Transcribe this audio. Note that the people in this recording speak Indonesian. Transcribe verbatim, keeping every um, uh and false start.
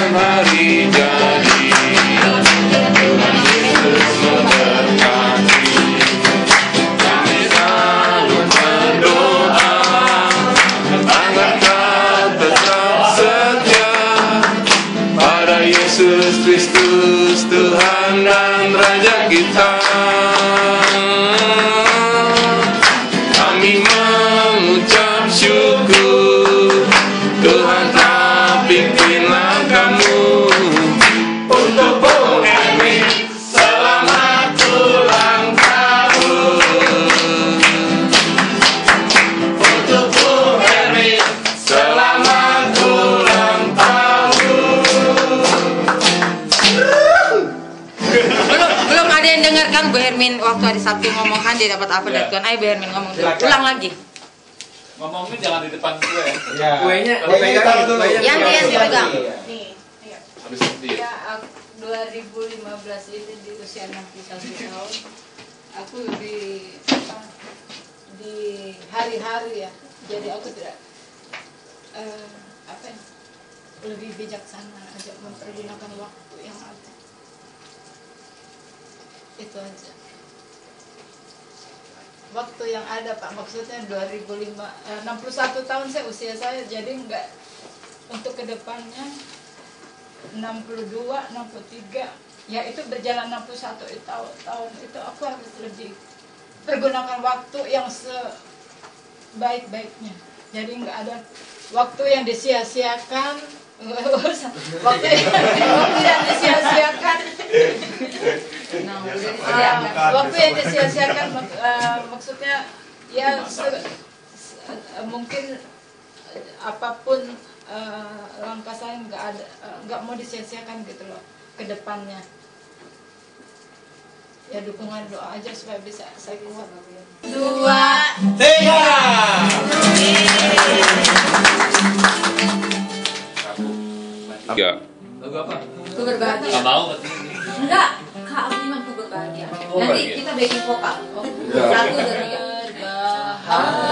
setiap hari jadi. Tuhan Yesus memberkati. Kami selalu berdoa agar kau tetap setia pada Yesus Kristus Tuhan dan Raja kita. Kami mengucap syukur, Tuhan telah pimpin langkahmu untuk Bung Hermin. Selamat ulang tahun untuk Bung Hermin. Selamat ulang tahun. Belum belum ada yang dengarkan Bu Hermin waktu hari Sabtu ngomong kan dia dapat apa dari Tuhan. Ayo Bu Hermin ngomong dulu. Ulang lagi. Ngomongnya jangan di depan gue. Ya. Kuenya Pegang dulu. Yang dia dipegang. Nih, iya. habis itu Ya, aku dua ribu lima belas ini di usia enam puluh satu tahun, aku di apa, di hari-hari ya. Jadi aku tidak eh, apa ya, lebih bijaksana aja mempergunakan waktu yang ada. Itu aja. Waktu yang ada Pak, maksudnya dua ribu lima, eh, enam puluh satu tahun saya usia saya, jadi enggak untuk kedepannya enam puluh dua, enam puluh tiga, ya itu berjalan enam puluh satu tahun, tahun itu aku harus lebih pergunakan waktu yang sebaik-baiknya. Jadi enggak ada waktu yang disia-siakan, waktu yang, waktu yang disia-siakan. Nah, Uh, waktu yang disia-siakan mak uh, maksudnya ya se se mungkin apapun uh, langkah saya nggak ada nggak uh, mau disia-siakan gitu loh ke depannya. Ya dukungan doa aja supaya bisa saya kuat. Dua, Tiga. Ya. lagu apa? Ku berbahagia. Gak mau katanya. Enggak, Kak Abdiman ku berbahagia. Oh, Nanti bahagia. kita backing vokal. oh, Satu, dua, tiga. berbahagia.